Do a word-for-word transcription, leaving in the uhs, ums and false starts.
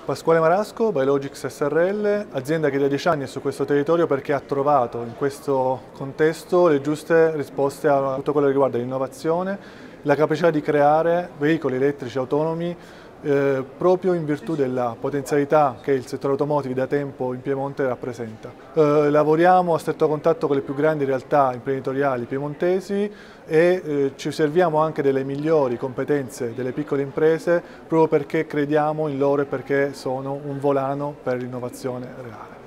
Pasquale Marasco, Biologics S R L, azienda che da dieci anni è su questo territorio perché ha trovato in questo contesto le giuste risposte a tutto quello che riguarda l'innovazione, la capacità di creare veicoli elettrici autonomi eh, proprio in virtù della potenzialità che il settore automotive da tempo in Piemonte rappresenta. Eh, lavoriamo a stretto contatto con le più grandi realtà imprenditoriali piemontesi e eh, ci serviamo anche delle migliori competenze delle piccole imprese proprio perché crediamo in loro e perché sono un volano per l'innovazione reale.